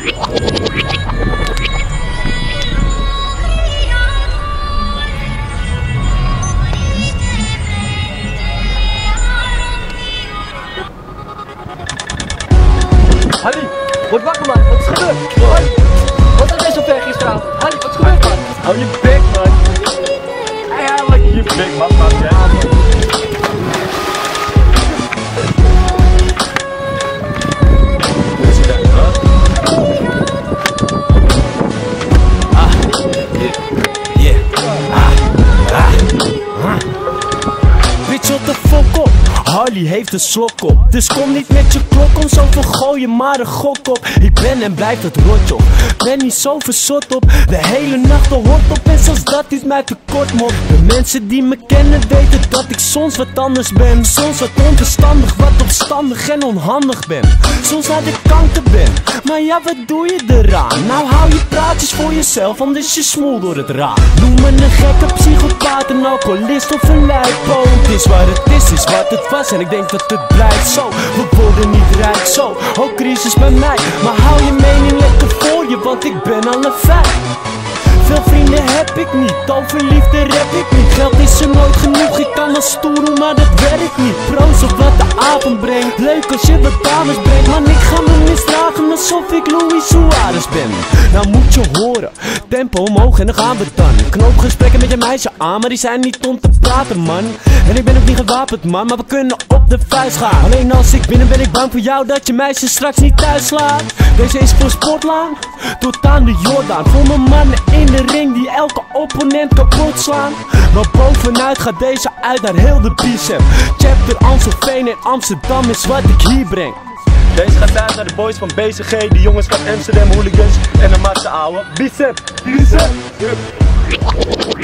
Hallie, word wakker man, wat is gebeurd? Wat is er zo ver gisteravond? Hallie, wat is gebeurd man? Hou je bek man. Ja, lekker je bek man, Bitch, wat de fuck op? Harley heeft een slok op. Dus kom niet met je klok om zoveel gooien, maar een gok op. Ik ben en blijf het rotjoch. Ben niet zo verzot op. De hele nacht al hot op en zelfs dat is mij tekort mot. De mensen die me kennen weten dat ik soms wat anders ben. Soms wat onverstandig, wat opstandig en onhandig ben. Soms dat ik kanker ben. Maar ja, wat doe je eraan? Nou hou je praatjes voor jezelf, anders je smoel door het raam. Noem me een gekke psychopaat, een alcoholist of een lijpo. Het is wat het is wat het was en ik denk dat het blijft zo. We worden niet rijk zo, ook crisis bij mij. Maar hou je mening lekker voor je, want ik ben al een feit. Veel vrienden heb ik niet, over liefde rap ik niet. Geld is er nooit genoeg, ik kan wel stoer doen, maar dat werkt niet. Proost op wat de avond brengt, leuk als je wat dames brengt. Man, ik ga me misdragen alsof ik Luis Suarez ben. Nou moet je horen, tempo omhoog en dan gaan we dan. Knoop gesprekken met je meisje aan, maar die zijn niet om te praten man. En ik ben ook niet gewapend man, maar we kunnen op de vuist gaan. Alleen als ik binnen ben ik bang voor jou dat je meisje straks niet thuis slaat. Deze is voor Sportlaan, tot aan de Jordaan. Voor mijn mannen in de ring die elke opponent kapot slaan. Maar bovenuit gaat deze uit naar heel de bicep. Chapter Amstelveen en Amsterdam is wat ik hier breng. Deze gaat uit naar de boys van BCG, de jongens van Amsterdam Hooligans en de matse ouwe. Bicep! Bicep!